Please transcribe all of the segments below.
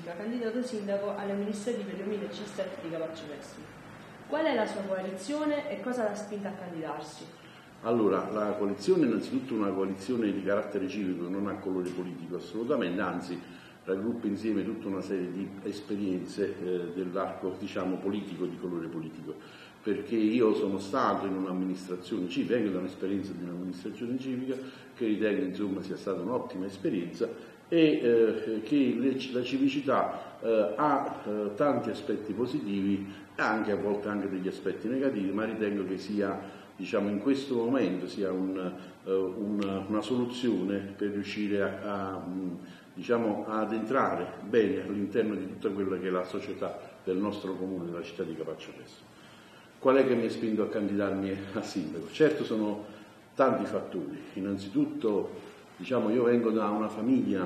politica, candidato sindaco alle amministrative 2017 di Capaccio Pessimo. Qual è la sua coalizione e cosa l'ha spinta a candidarsi? Allora, la coalizione è innanzitutto una coalizione di carattere civico, non ha colore politico assolutamente, anzi raggruppa insieme tutta una serie di esperienze dell'arco, diciamo, politico, di colore politico, perché io sono stato in un'amministrazione civica, vengo da un'esperienza di un'amministrazione civica che ritengo insomma sia stata un'ottima esperienza e che la civicità ha tanti aspetti positivi e anche a volte anche degli aspetti negativi, ma ritengo che sia, diciamo, in questo momento sia una soluzione per riuscire diciamo, ad entrare bene all'interno di tutta quella che è la società del nostro comune, della città di Capaccio Pessimo. Qual è che mi ha spinto a candidarmi a sindaco? Certo, sono tanti fattori. Innanzitutto, diciamo, io vengo da una famiglia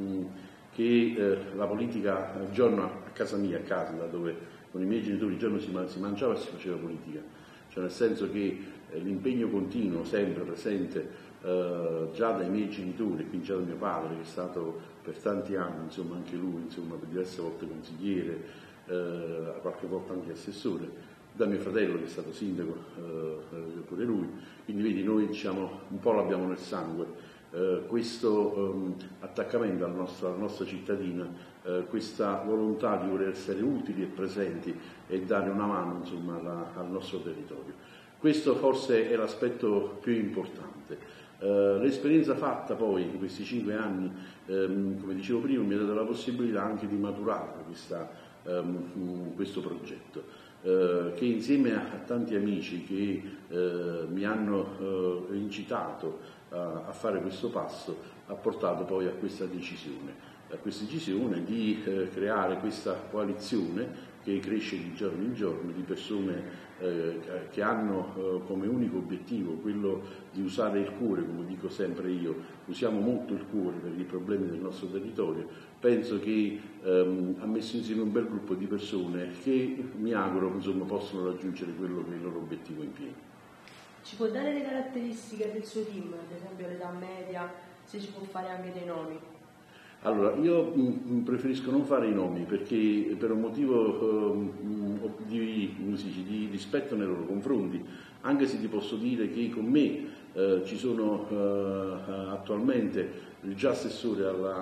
che la politica, il giorno a casa mia, a casa, da dove con i miei genitori il giorno si mangiava e si faceva politica. Cioè nel senso che l'impegno continuo, sempre presente, già dai miei genitori, quindi già da mio padre, che è stato per tanti anni, insomma, anche lui, insomma, per diverse volte consigliere, qualche volta anche assessore, da mio fratello che è stato sindaco pure lui, quindi vedi, noi diciamo un po' l'abbiamo nel sangue, questo attaccamento alla nostra cittadina, questa volontà di voler essere utili e presenti e dare una mano insomma al nostro territorio. Questo forse è l'aspetto più importante. L'esperienza fatta poi in questi 5 anni, come dicevo prima, mi ha dato la possibilità anche di maturare questo progetto. Che insieme a tanti amici che mi hanno incitato a fare questo passo ha portato poi a questa decisione di creare questa coalizione che cresce di giorno in giorno, di persone che hanno come unico obiettivo quello di usare il cuore, come dico sempre io, usiamo molto il cuore per i problemi del nostro territorio. Penso che ha messo insieme un bel gruppo di persone che mi auguro insomma possono raggiungere quello che è il loro obiettivo in pieno. Ci può dare le caratteristiche del suo team, ad esempio l'età media, se ci può fare anche dei nomi? Allora, io preferisco non fare i nomi perché per un motivo di rispetto nei loro confronti, anche se ti posso dire che con me ci sono attualmente il già assessore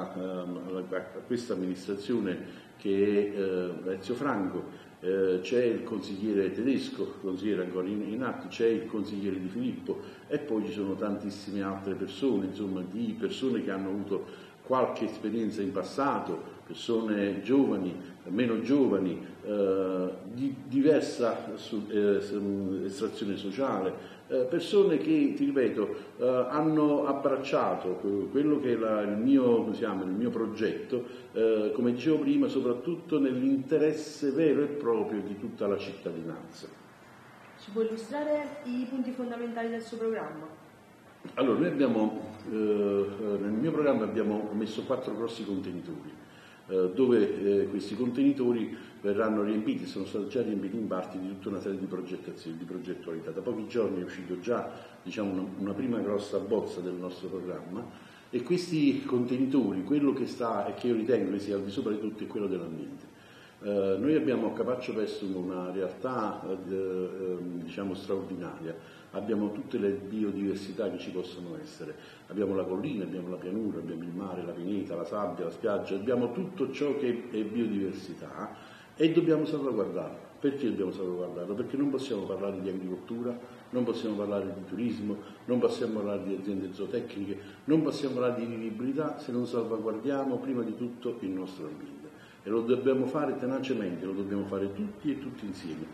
a questa amministrazione che è Ezio Franco, c'è il consigliere Tedesco, consigliere ancora in atto, c'è il consigliere Di Filippo e poi ci sono tantissime altre persone, insomma di persone che hanno avuto qualche esperienza in passato, persone giovani, meno giovani, di diversa estrazione sociale, persone che, ti ripeto, hanno abbracciato quello che è il mio progetto, come dicevo prima, soprattutto nell'interesse vero e proprio di tutta la cittadinanza. Ci può illustrare i punti fondamentali del suo programma? Allora, noi abbiamo, nel mio programma abbiamo messo 4 grossi contenitori, dove questi contenitori verranno riempiti, sono stati già riempiti in parte di tutta una serie di progettazioni, di progettualità. Da pochi giorni è uscito già, diciamo, una prima grossa bozza del nostro programma e questi contenitori, quello che sta e che io ritengo che sia al di sopra di tutto è quello dell'ambiente. Noi abbiamo a Capaccio Pessimo una realtà diciamo straordinaria, abbiamo tutte le biodiversità che ci possono essere, abbiamo la collina, abbiamo la pianura, abbiamo il mare, la pineta, la sabbia, la spiaggia, abbiamo tutto ciò che è biodiversità e dobbiamo salvaguardarlo. Perché dobbiamo salvaguardarlo? Perché non possiamo parlare di agricoltura, non possiamo parlare di turismo, non possiamo parlare di aziende zootecniche, non possiamo parlare di vivibilità se non salvaguardiamo prima di tutto il nostro ambiente. E lo dobbiamo fare tenacemente, lo dobbiamo fare tutti e tutti insieme.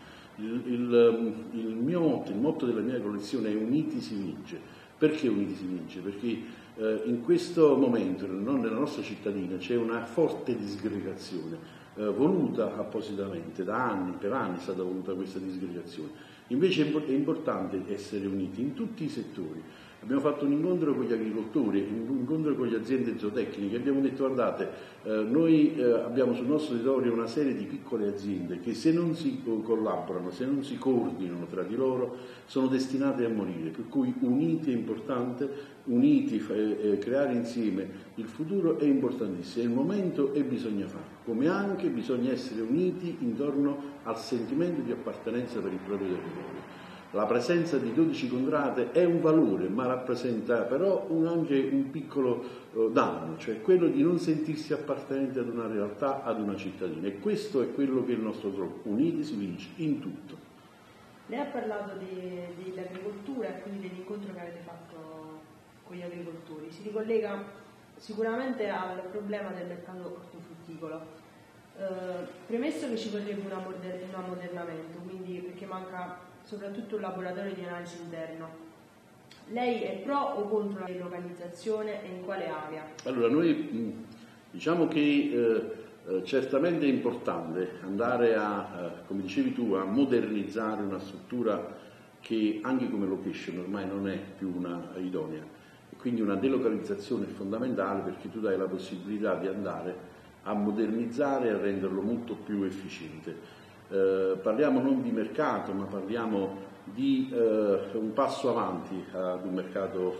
Il motto della mia collezione è Uniti si vince. Perché Uniti si vince? Perché in questo momento, nella nostra cittadina, c'è una forte disgregazione, voluta appositamente, per anni è stata voluta questa disgregazione. Invece è importante essere uniti in tutti i settori. Abbiamo fatto un incontro con gli agricoltori, un incontro con le aziende zootecniche, abbiamo detto guardate, noi abbiamo sul nostro territorio una serie di piccole aziende che se non si collaborano, se non si coordinano tra di loro, sono destinate a morire, per cui uniti è importante, uniti, creare insieme il futuro è importantissimo, è il momento e bisogna farlo, come anche bisogna essere uniti intorno al sentimento di appartenenza per il proprio territorio. La presenza di 12 contrade è un valore, ma rappresenta però anche un piccolo danno, cioè quello di non sentirsi appartenenti ad una realtà, ad una cittadina. E questo è quello che è il nostro scopo. Uniti si vince in tutto. Lei ha parlato dell'agricoltura e quindi dell'incontro che avete fatto con gli agricoltori. Si ricollega sicuramente al problema del mercato ortofrutticolo. Premesso che ci vorrebbe un ammodernamento, quindi perché manca soprattutto un laboratorio di analisi interno, lei è pro o contro la delocalizzazione e in quale area? Allora, noi diciamo che certamente è importante andare come dicevi tu, a modernizzare una struttura che anche come location ormai non è più una idonea, e quindi una delocalizzazione è fondamentale perché tu dai la possibilità di andare a modernizzare e a renderlo molto più efficiente. Parliamo non di mercato, ma parliamo di un passo avanti ad un mercato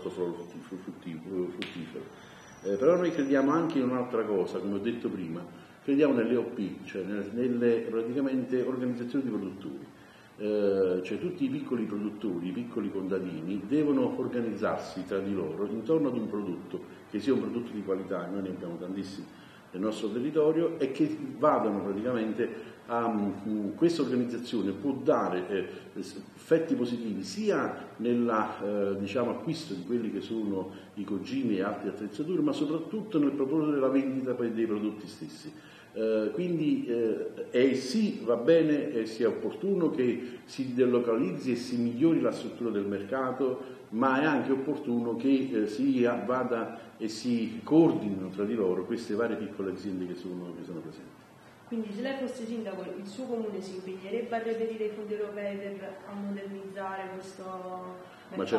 fruttifero. Però noi crediamo anche in un'altra cosa, come ho detto prima, crediamo nelle OP, cioè nelle praticamente organizzazioni di produttori. Cioè tutti i piccoli produttori, i piccoli contadini devono organizzarsi tra di loro intorno ad un prodotto che sia un prodotto di qualità, noi ne abbiamo tantissimi nel nostro territorio, e che vadano praticamente questa organizzazione può dare effetti positivi sia nell'acquisto di quelli che sono i congimi e altre attrezzature, ma soprattutto nel proporre la vendita dei prodotti stessi. Quindi sì, va bene e sia opportuno che si delocalizzi e si migliori la struttura del mercato, ma è anche opportuno che vada e si coordinino tra di loro queste varie piccole aziende che sono presenti. Quindi se lei fosse sindaco, il suo comune si impegnerebbe a reperire i fondi europei per ammodernare questo mercato? Ma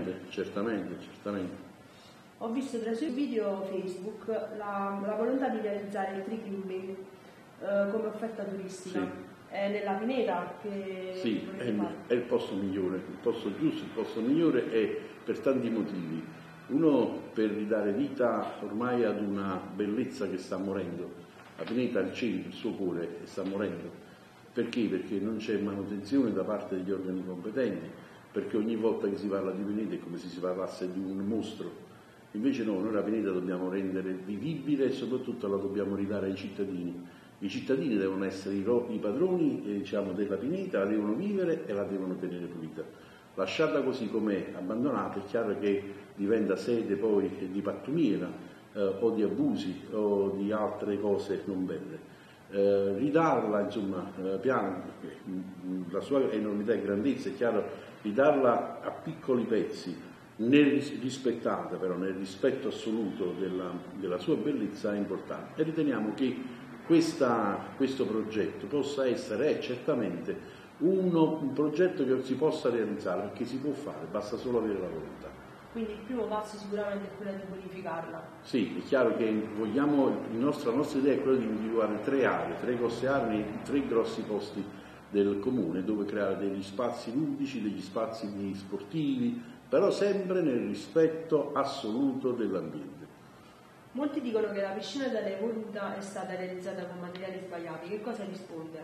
certamente. Ho visto tra i suoi video Facebook la volontà di realizzare il tree climbing come offerta turistica. Sì. È nella Pineta che sì, è il posto migliore, il posto giusto, il posto migliore, è per tanti motivi. Uno, per ridare vita ormai ad una bellezza che sta morendo. La Pineta, il centro, il suo cuore, sta morendo. Perché? Perché non c'è manutenzione da parte degli organi competenti, perché ogni volta che si parla di Pineta è come se si parlasse di un mostro. Invece no, noi la Pineta dobbiamo rendere vivibile e soprattutto la dobbiamo ridare ai cittadini. I cittadini devono essere i padroni della Pineta, la devono vivere e la devono tenere pulita. Lasciarla così com'è, abbandonata, è chiaro che diventa sede poi di pattumiera o di abusi o di altre cose non belle. Ridarla, piano, la sua enormità e grandezza, è chiaro, ridarla a piccoli pezzi, rispettata però nel rispetto assoluto della sua bellezza è importante, e riteniamo che questo progetto possa essere certamente un progetto che si possa realizzare, perché si può fare, basta solo avere la volontà. Quindi il primo passo sicuramente è quello di bonificarla. Sì, è chiaro che la nostra idea è quella di individuare 3 aree, 3 grosse aree, 3 grossi posti del comune dove creare degli spazi ludici, degli spazi sportivi, però sempre nel rispetto assoluto dell'ambiente. Molti dicono che la piscina da lei voluta è stata realizzata con materiali sbagliati. Che cosa risponde?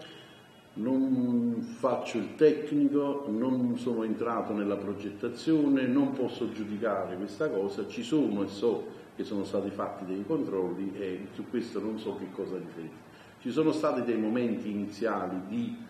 Non faccio il tecnico, non sono entrato nella progettazione, non posso giudicare questa cosa. Ci sono e so che sono stati fatti dei controlli e su questo non so che cosa riferire. Ci sono stati dei momenti iniziali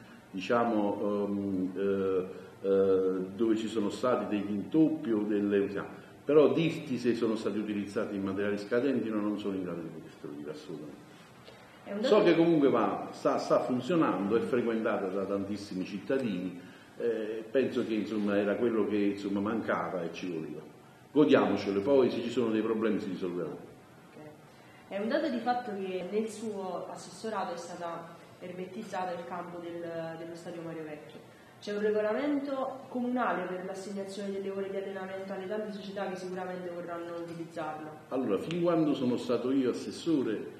dove ci sono stati degli intoppi o però dirti se sono stati utilizzati in materiali scadenti non sono in grado di poterlo dire assolutamente. So che comunque sta funzionando, è frequentata da tantissimi cittadini, penso che era quello che mancava e ci voleva. Godiamocelo, poi se ci sono dei problemi si risolveranno. Okay. È un dato di fatto che nel suo assessorato è stata ermettizzata il campo dello stadio Mario Vecchio. C'è un regolamento comunale per l'assegnazione delle ore di allenamento alle tante società che sicuramente vorranno utilizzarlo? Allora, fin quando sono stato io assessore,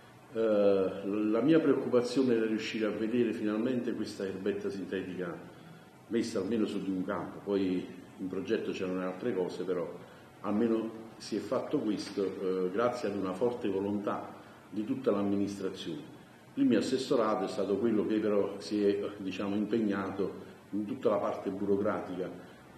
la mia preoccupazione era riuscire a vedere finalmente questa erbetta sintetica messa almeno su di un campo. Poi in progetto c'erano altre cose, però almeno si è fatto questo grazie ad una forte volontà di tutta l'amministrazione. Il mio assessorato è stato quello che però si è impegnato in tutta la parte burocratica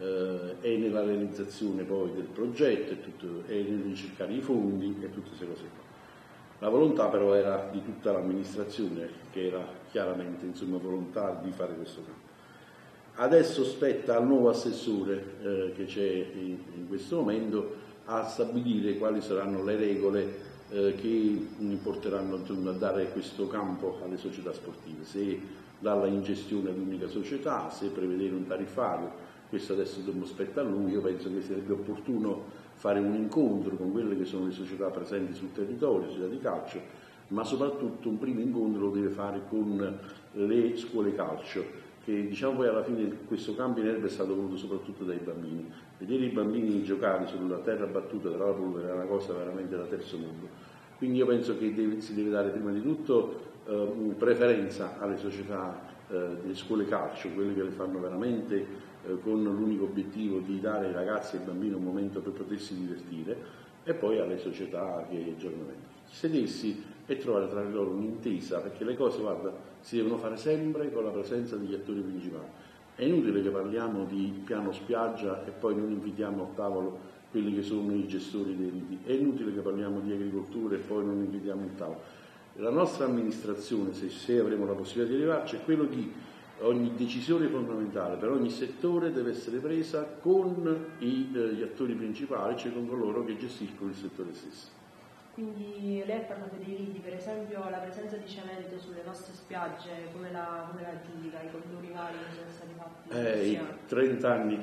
e nella realizzazione poi del progetto e nel ricercare i fondi e tutte queste cose qua. La volontà però era di tutta l'amministrazione, che era chiaramente volontà di fare questo campo. Adesso spetta al nuovo assessore che c'è in questo momento a stabilire quali saranno le regole che porteranno a dare questo campo alle società sportive, se darla in gestione ad un'unica società, se prevedere un tariffario. Questo adesso spetta a lui. Io penso che sarebbe opportuno fare un incontro con quelle che sono le società presenti sul territorio, società di calcio, ma soprattutto un primo incontro lo deve fare con le scuole calcio, che poi alla fine questo cambio in erba è stato voluto soprattutto dai bambini. Vedere i bambini giocare sulla terra battuta della polvere è una cosa veramente da terzo mondo. Quindi io penso che si deve dare prima di tutto preferenza alle società delle scuole calcio, quelle che le fanno veramente con l'unico obiettivo di dare ai ragazzi e ai bambini un momento per potersi divertire, e poi alle società che giocano. Sedersi e trovare tra loro un'intesa, perché le cose, si devono fare sempre con la presenza degli attori principali. È inutile che parliamo di piano spiaggia e poi non invitiamo a tavolo quelli che sono i gestori dei riti. È inutile che parliamo di agricoltura e poi non invitiamo un tavolo. La nostra amministrazione, se avremo la possibilità di arrivarci, è quello di ogni decisione fondamentale per ogni settore deve essere presa con gli attori principali, cioè con coloro che gestiscono il settore stesso. Quindi lei ha parlato dei riti, per esempio la presenza di cemento sulle nostre spiagge, come la giudica, i condoni vari che sono stati fatti? I 30 anni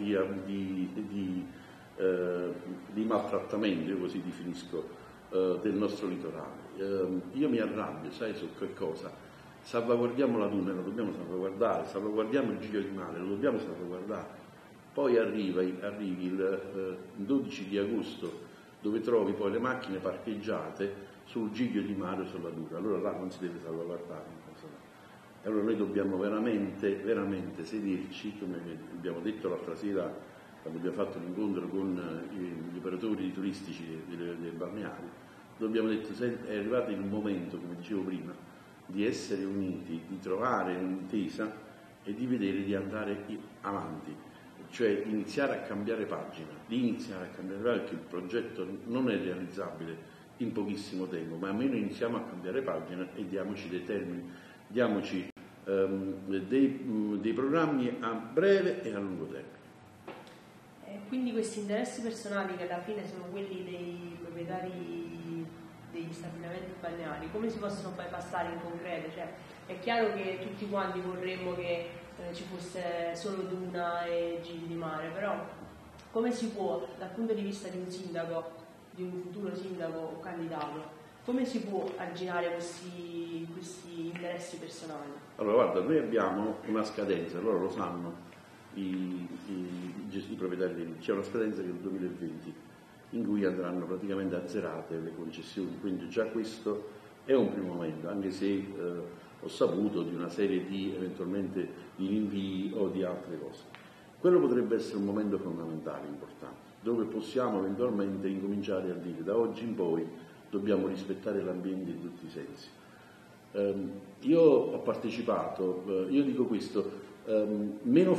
di maltrattamento, io così definisco, del nostro litorale. Io mi arrabbio, sai su che cosa? Salvaguardiamo la duna, lo dobbiamo salvaguardare, salvaguardiamo il Giglio di Mare, lo dobbiamo salvaguardare. Poi arrivi il 12 di agosto, dove trovi poi le macchine parcheggiate sul Giglio di Mare o sulla duna, allora là non si deve salvaguardare. E allora noi dobbiamo veramente sederci, come abbiamo detto l'altra sera quando abbiamo fatto l'incontro con gli operatori turistici dei balneari, abbiamo detto è arrivato il momento, come dicevo prima, di essere uniti, di trovare un'intesa e di vedere di andare avanti, cioè iniziare a cambiare pagina, perché il progetto non è realizzabile in pochissimo tempo, ma almeno iniziamo a cambiare pagina e diamoci dei termini, diamoci dei programmi a breve e a lungo termine. Quindi questi interessi personali, che alla fine sono quelli dei proprietari degli stabilimenti balneari, come si possono poi passare in concreto? Cioè, è chiaro che tutti quanti vorremmo che ci fosse solo duna e giri di mare, però come si può, dal punto di vista di un sindaco, di un futuro sindaco o candidato, come si può arginare questi interessi personali? Allora guarda, noi abbiamo una scadenza, loro lo sanno, i proprietari, c'è una scadenza che è il 2020, in cui andranno praticamente azzerate le concessioni, quindi già questo è un primo momento, anche se ho saputo di una serie eventualmente di rinvii o di altre cose. Quello potrebbe essere un momento fondamentale, importante, dove possiamo eventualmente incominciare a dire da oggi in poi dobbiamo rispettare l'ambiente in tutti i sensi. Io ho partecipato, io dico questo, meno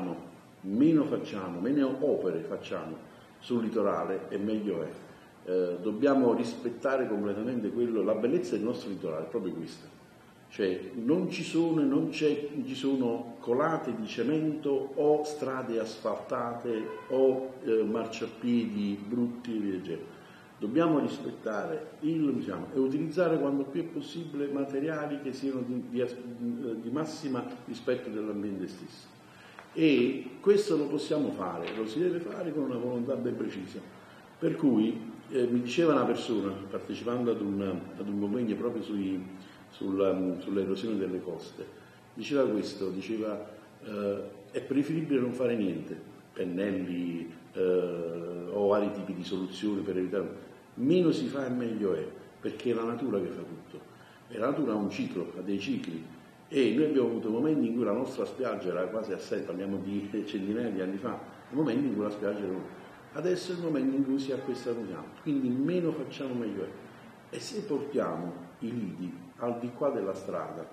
opere facciamo sul litorale e meglio è. Dobbiamo rispettare completamente la bellezza del nostro litorale è proprio questa, cioè non ci sono colate di cemento o strade asfaltate o marciapiedi brutti e via del genere. Dobbiamo rispettare e utilizzare quando più è possibile materiali che siano di massima rispetto dell'ambiente stesso. E questo lo possiamo fare, lo si deve fare con una volontà ben precisa. Per cui mi diceva una persona, partecipando ad un convegno proprio sull'erosione delle coste, diceva è preferibile non fare niente, pennelli o vari tipi di soluzioni per evitare. Meno si fa e meglio è, perché è la natura che fa tutto, e la natura ha un ciclo, ha dei cicli, e noi abbiamo avuto momenti in cui la nostra spiaggia era quasi assente, parliamo di centinaia di anni fa, momenti in cui la spiaggia era. Adesso è il momento in cui si acquista un campo, quindi meno facciamo meglio è. E se portiamo i lidi al di qua della strada,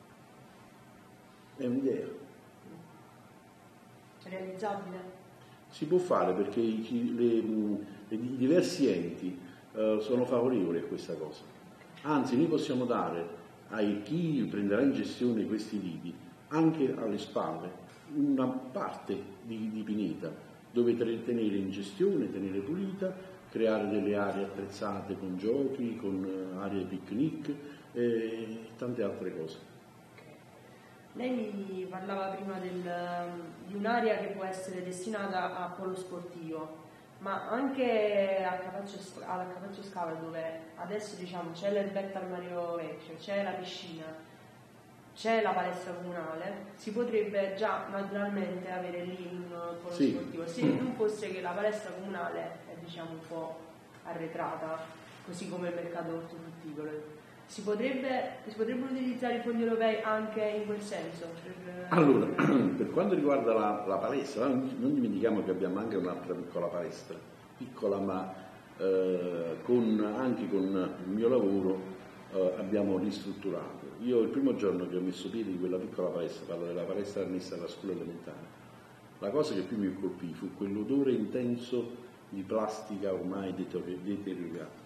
è un'idea. È realizzabile? Si può fare perché i diversi enti sono favorevoli a questa cosa. Anzi, noi possiamo dare a chi prenderà in gestione questi lidi anche alle spalle una parte di pineta dove tenere in gestione, tenere pulita, creare delle aree attrezzate con giochi, con aree picnic e tante altre cose. Lei mi parlava prima di un'area che può essere destinata a polo sportivo, ma anche alla Capaccio Scala, dove adesso diciamo c'è l'erbetta al Mario Vecchio, c'è la piscina, c'è la palestra comunale, si potrebbe già naturalmente avere lì un polo sportivo, se non fosse che la palestra comunale è diciamo un po' arretrata, così come il mercato ortofrutticolo. Si potrebbero utilizzare i fondi europei anche in quel senso? Allora, per quanto riguarda la palestra, non dimentichiamo che abbiamo anche un'altra piccola palestra, piccola ma anche con il mio lavoro abbiamo ristrutturato. Io il primo giorno che ho messo piede in quella piccola palestra, parlo della palestra annessa alla scuola elementare, la cosa che più mi colpì fu quell'odore intenso di plastica ormai deteriorata.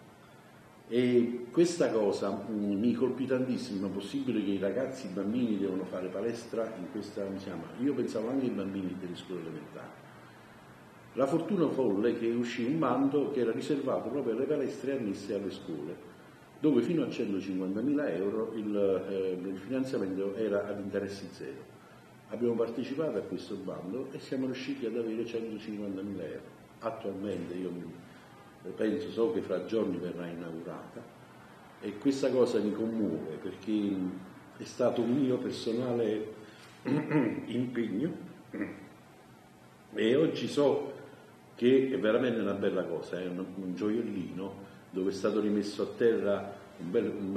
E questa cosa mi colpì tantissimo. È possibile che i ragazzi, i bambini devono fare palestra in questa, io pensavo anche ai bambini delle scuole elementari. La fortuna folle che uscì un bando che era riservato proprio alle palestre annesse alle scuole, dove fino a 150.000 euro il finanziamento era ad interessi zero. Abbiamo partecipato a questo bando e siamo riusciti ad avere 150.000 euro. Attualmente io so che fra giorni verrà inaugurata e questa cosa mi commuove perché è stato un mio personale impegno e oggi so che è veramente una bella cosa, è un gioiellino dove è stato rimesso a terra un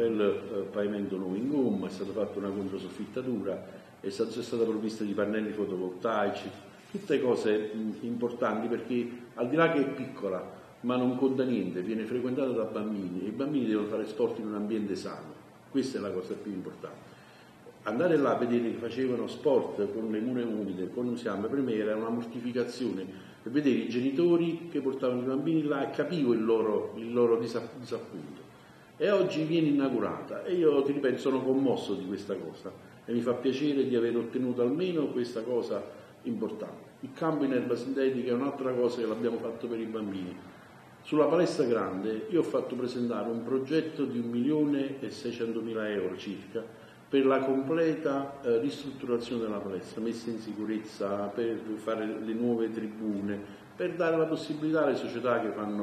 bel pavimento nuovo in gomma, è stata fatta una controsoffittatura, è stata provvista di pannelli fotovoltaici, tutte cose importanti perché al di là che è piccola ma non conta niente, viene frequentata da bambini e i bambini devono fare sport in un ambiente sano, questa è la cosa più importante. Andare là a vedere che facevano sport con le mura umide, con un fiamme, per me era una mortificazione, per vedere i genitori che portavano i bambini là e capivo il loro disappunto. E oggi viene inaugurata e io ti ripeto sono commosso di questa cosa e mi fa piacere di aver ottenuto almeno questa cosa importante. Il campo in erba sintetica è un'altra cosa che l'abbiamo fatto per i bambini. Sulla palestra grande io ho fatto presentare un progetto di 1.600.000 euro circa per la completa ristrutturazione della palestra, messa in sicurezza, per fare le nuove tribune, per dare la possibilità alle società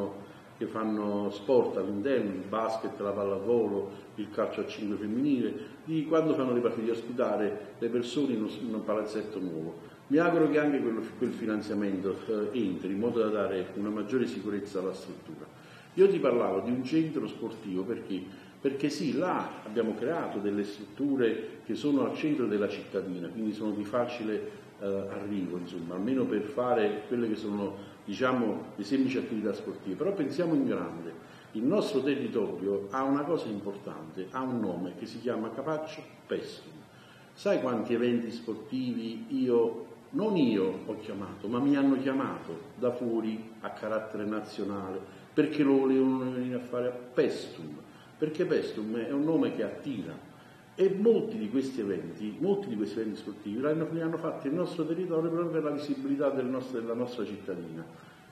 che fanno sport all'interno, il basket, la pallavolo, il calcio a 5 femminile, di quando fanno le partite, di ospitare le persone in un palazzetto nuovo. Mi auguro che anche quel finanziamento entri in modo da dare una maggiore sicurezza alla struttura. Io ti parlavo di un centro sportivo perché sì, là abbiamo creato delle strutture che sono al centro della cittadina, quindi sono di facile arrivo, insomma, almeno per fare quelle che sono, diciamo, le semplici attività sportive. Però pensiamo in grande. Il nostro territorio ha una cosa importante, ha un nome che si chiama Capaccio Pestum. Sai quanti eventi sportivi non io ho chiamato, ma mi hanno chiamato da fuori a carattere nazionale perché lo volevano venire a fare a Pestum, perché Pestum è un nome che attira e molti di questi eventi sportivi li hanno fatti il nostro territorio proprio per la visibilità della nostra cittadina.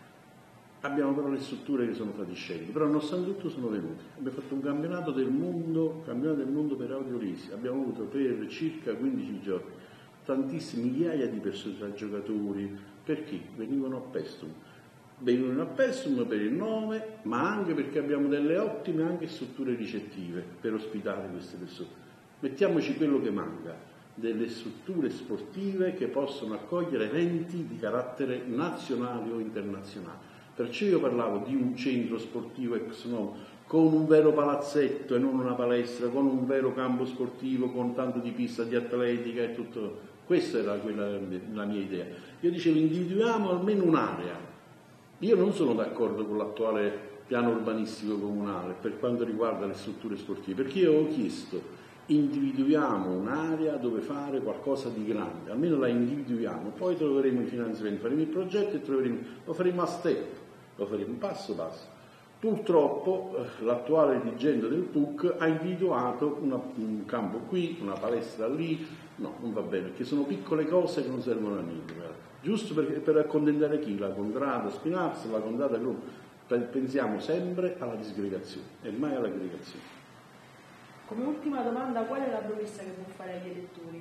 Abbiamo però le strutture che sono stati scelti, però nonostante tutto sono venuti. Abbiamo fatto un campionato del mondo per audiolesi, abbiamo avuto per circa 15 giorni tantissime migliaia di persone, tra giocatori, perché venivano a Pestum. Venivano a Pestum per il nome, ma anche perché abbiamo delle ottime anche strutture ricettive per ospitare queste persone. Mettiamoci quello che manca. delle strutture sportive che possono accogliere eventi di carattere nazionale o internazionale. Perciò io parlavo di un centro sportivo ex novo, con un vero palazzetto e non una palestra, con un vero campo sportivo, con tanto di pista di atletica e tutto. Questa era la mia idea. Io dicevo, individuiamo almeno un'area. Io non sono d'accordo con l'attuale piano urbanistico comunale per quanto riguarda le strutture sportive, perché io ho chiesto, individuiamo un'area dove fare qualcosa di grande, almeno la individuiamo, poi troveremo i finanziamenti, faremo il progetto e lo faremo a step, lo faremo passo passo. Purtroppo l'attuale dirigente del PUC ha individuato un campo qui, una palestra lì. No, non va bene, perché sono piccole cose che non servono a niente. Giusto per accontentare chi? La contrada Spinazza, la contrada Gruppo. Pensiamo sempre alla disgregazione e mai all'aggregazione. Come ultima domanda, qual è la promessa che può fare agli elettori?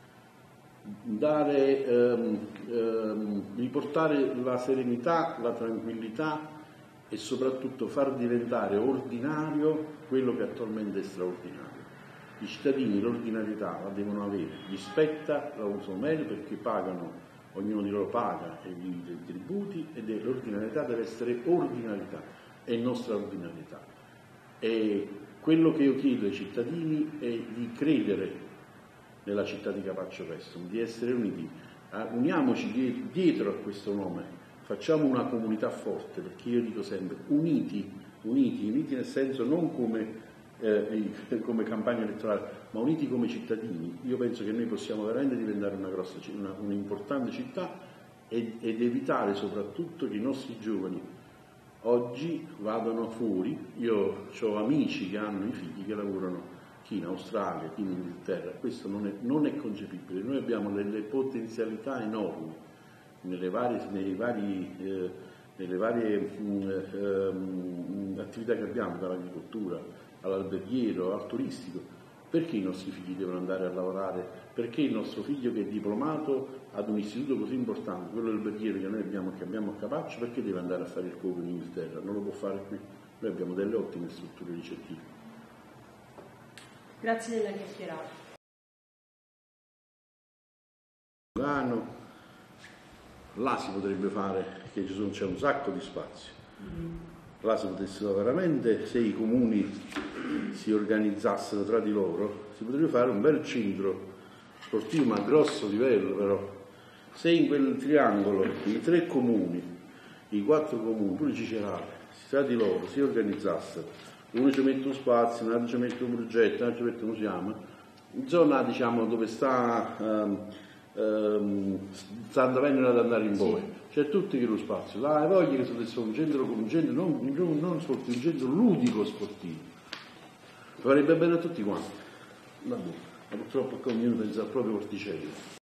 Riportare la serenità, la tranquillità e soprattutto far diventare ordinario quello che attualmente è straordinario. I cittadini l'ordinarietà la devono avere, gli spetta, la usano meglio perché pagano, ognuno di loro paga i tributi ed l'ordinarietà deve essere ordinarietà e non straordinarietà. E quello che io chiedo ai cittadini è di credere nella città di Capaccio Pestum, di essere uniti. Uniamoci dietro a questo nome, facciamo una comunità forte, perché io dico sempre uniti nel senso non come campagna elettorale, ma uniti come cittadini. Io penso che noi possiamo veramente diventare un'importante città ed evitare soprattutto che i nostri giovani oggi vadano fuori. Io ho amici che hanno i figli che lavorano chi in Australia, chi in Inghilterra. Questo non è concepibile. Noi abbiamo delle potenzialità enormi nelle varie attività che abbiamo, dall'agricoltura all'alberghiero, al turistico. Perché i nostri figli devono andare a lavorare? Perché il nostro figlio che è diplomato ad un istituto così importante, quello dell'alberghiero che noi abbiamo a Capaccio, perché deve andare a fare il cuoco in Inghilterra? Non lo può fare qui. Noi abbiamo delle ottime strutture ricettive. Grazie della chiacchierata. Là si potrebbe fare, che c'è un sacco di spazio. Là si potessero veramente, se i comuni si organizzassero tra di loro, si potrebbe fare un bel centro sportivo, ma a grosso livello però. Se in quel triangolo i 3 comuni, i 4 comuni, pure Cicerale, tra di loro si organizzassero, uno ci mette uno spazio, un altro ci mette un progetto, un altro ci mette un fiamma, in zona diciamo dove sta Santa Venera ad andare in poi, c'è tutto lo spazio, là voglio che fosse un centro non sportivo, un centro ludico sportivo, farebbe bene a tutti quanti. Vabbè, ma purtroppo ognuno pensa al proprio orticello.